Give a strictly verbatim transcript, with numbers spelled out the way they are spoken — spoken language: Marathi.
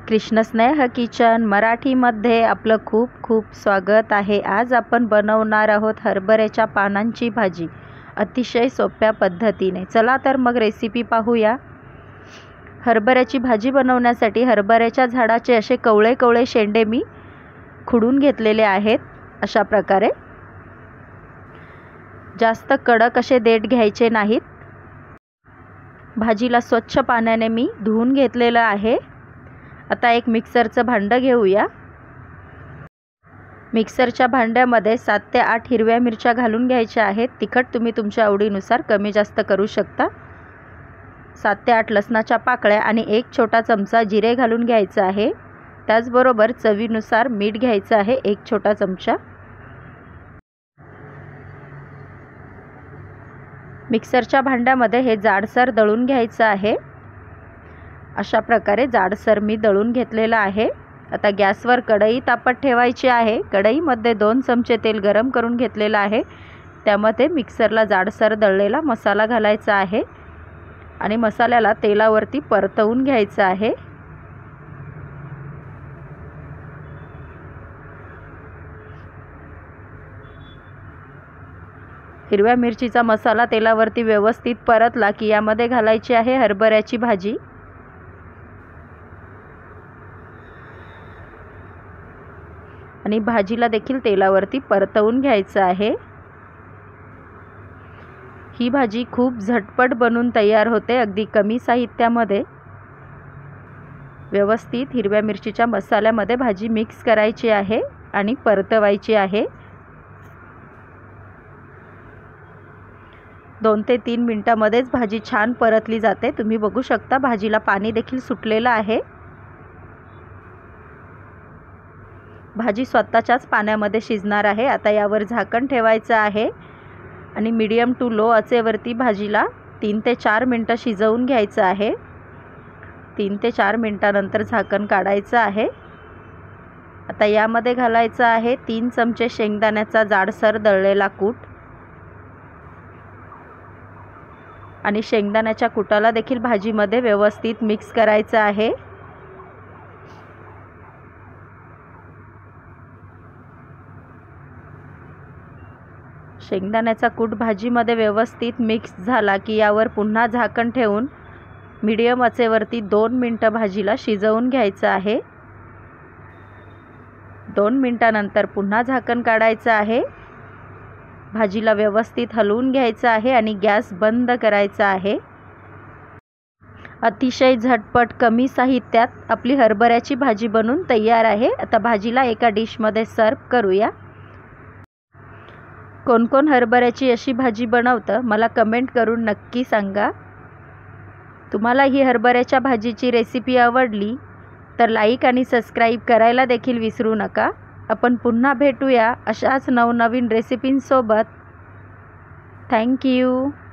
कृष्णस्नेह किचन मराठीमध्ये आपलं खूप खूप स्वागत आहे। आज आपण बनवणार आहोत हरभऱ्याच्या पानांची भाजी अतिशय सोप्या पद्धतीने। चला तर मग रेसिपी पाहूया। हरभऱ्याची भाजी बनवण्यासाठी हरभऱ्याच्या झाडाचे असे कवळे कवळे शेंडे मी खुडून घेतलेले आहेत। अशा प्रकारे जास्त कडक असे देठ घ्यायचे नाहीत। भाजीला स्वच्छ पाण्याने मी धुवून घेतलेलं आहे। आता एक मिक्सरचं भांडं घेऊया। मिक्सरच्या भांड्यामध्ये सात ते आठ हिरव्या मिरच्या घालून घ्यायच्या आहेत। तिखट तुम्ही तुमच्या आवडीनुसार कमी जास्त करू शकता। सात ते आठ लसणाच्या पाकळ्या आणि एक छोटा चमचा जिरे घालून घ्यायचं आहे। त्याचबरोबर चवीनुसार मीठ घ्यायचं आहे एक छोटा चमचा। मिक्सरच्या भांड्यामध्ये हे जाडसर दळून घ्यायचं आहे। अशा प्रकारे जाडसर मी दळून घेतलेलं आहे। आता गॅसवर कढई तापत ठेवायची आहे। कढईमध्ये दोन चमचे तेल गरम करून घेतलेलं आहे। त्यामध्ये मिक्सरला जाडसर दळलेला मसाला घालायचा आहे आणि मसाल्याला तेलावरती परतवून घ्यायचं आहे। हिरव्या मिरचीचा मसाला तेलावरती व्यवस्थित परतला की यामध्ये घालायची आहे हरभऱ्याची भाजी। आणि भाजीला देखील तेलावरती परतवून घ्यायचं आहे। ही भाजी खूप झटपट बनून तयार होते अगदी कमी साहित्यामध्ये। व्यवस्थित हिरव्या मिरचीच्या मसाल्यामध्ये भाजी मिक्स करायची आहे आणि परतवायची आहे। दोन ते तीन मिनिटांमध्येच भाजी छान परतली जाते। तुम्ही बघू शकता भाजीला पाणी देखील सुटलेलं आहे। भाजी स्वतःच्याच पाण्यामध्ये शिजणार आहे। आता यावर झाकण ठेवायचं आहे आणि मीडियम टू लो आचेवरती भाजीला तीन ते चार मिनटं शिजवून घ्यायचं आहे। तीन ते चार मिनिटांनंतर झाकण काढायचं आहे। आता यामध्ये घालायचं आहे तीन चमचे शेंगदाण्याचा जाडसर दळलेला कूट आणि शेंगदाण्याच्या कुटाला देखील भाजीमध्ये व्यवस्थित मिक्स करायचं आहे। शेंगदाण्याचा कूट भाजीमध्ये व्यवस्थित मिक्स झाला की यावर पुन्हा झाकण ठेवून मीडियम आचेवरती दोन मिनिटं भाजीला शिजवून घ्यायचं आहे। दोन मिनिटांनंतर पुन्हा झाकण काढायचं आहे। भाजीला व्यवस्थित हलवून घ्यायचं आहे आणि गॅस बंद करायचा आहे। अतिशय झटपट कमी साहित्यात आपली हरभऱ्याची भाजी बनून तयार आहे। आता भाजीला एका डिशमध्ये सर्व करूया। कोण कोण हरभऱ्याची अशी भाजी बनवतं मला कमेंट करून नक्की सांगा। तुम्हाला ही हरभऱ्याच्या भाजीची रेसिपी आवडली तर लाईक आणि सबस्क्राईब करायला देखील विसरू नका। आपण पुन्हा भेटूया अशाच नवनवीन रेसिपींसोबत। Thank you.